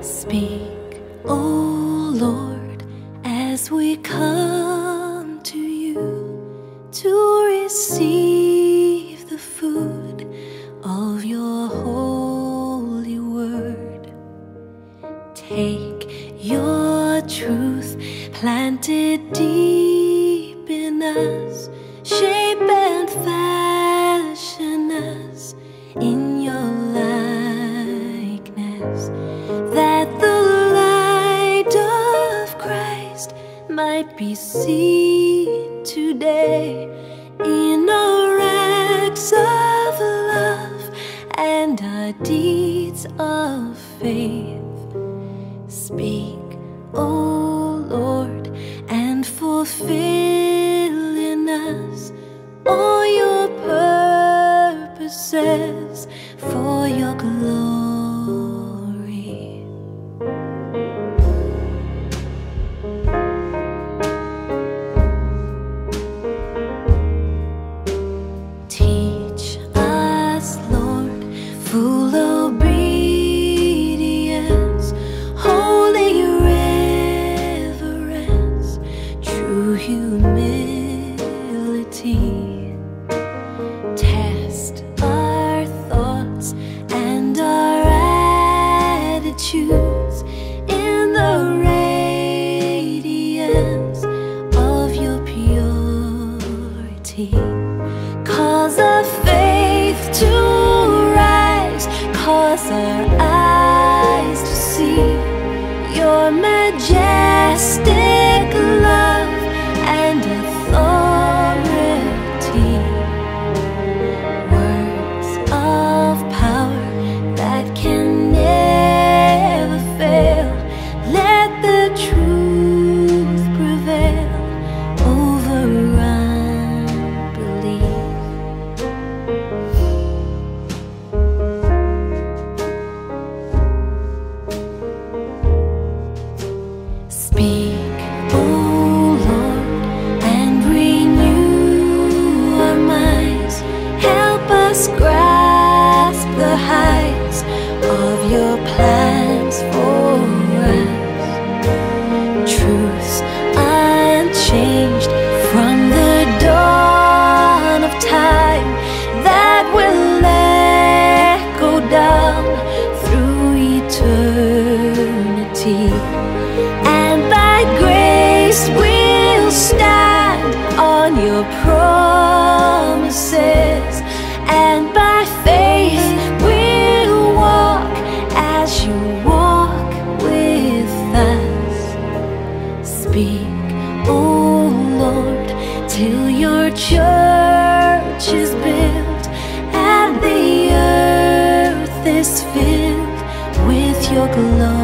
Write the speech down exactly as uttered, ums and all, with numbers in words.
Speak, O Lord, as we come to you to receive the food of your holy word. Take your truth planted deep in us, shape and fashion us in your likeness, that the light of Christ might be seen today in our acts of love and our deeds of faith. Speak, O Lord, and fulfill in us all your purposes for your glory. Teach us, Lord, full obedience, holy reverence, true humility. Test our thoughts and our attitudes in the radiance of your purity. Cause our faith to rise, cause our eyes to see your majestic love and authority. Words of power that can never fail. Let the truth prevail over unbelief. Speak, O Lord, and renew our minds. Help us grasp the heights of your plans for us. Truths unchanged from the dawn of time that will echo down through eternity. And by grace we'll stand on your promises, and by faith we'll walk as you walk with us. Speak, O Lord, till your church is built and the earth is filled with your glory.